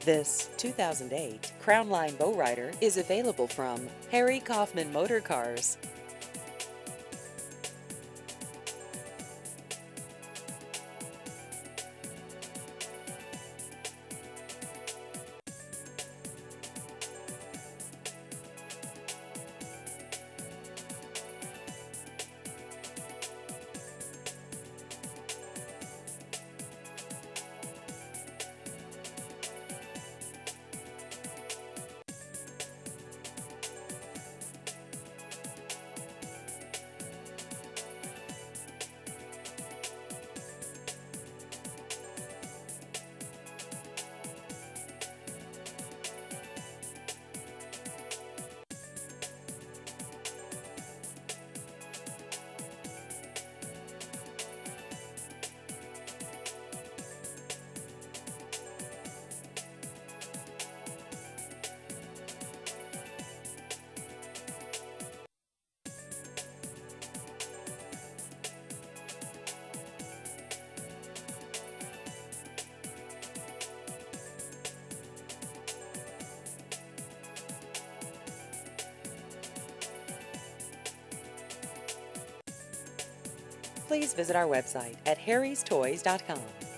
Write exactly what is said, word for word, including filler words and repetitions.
This two thousand eight Crown Line Bowrider is available from Harry Kaufman Motor Cars. Please visit our website at harrys toys dot com.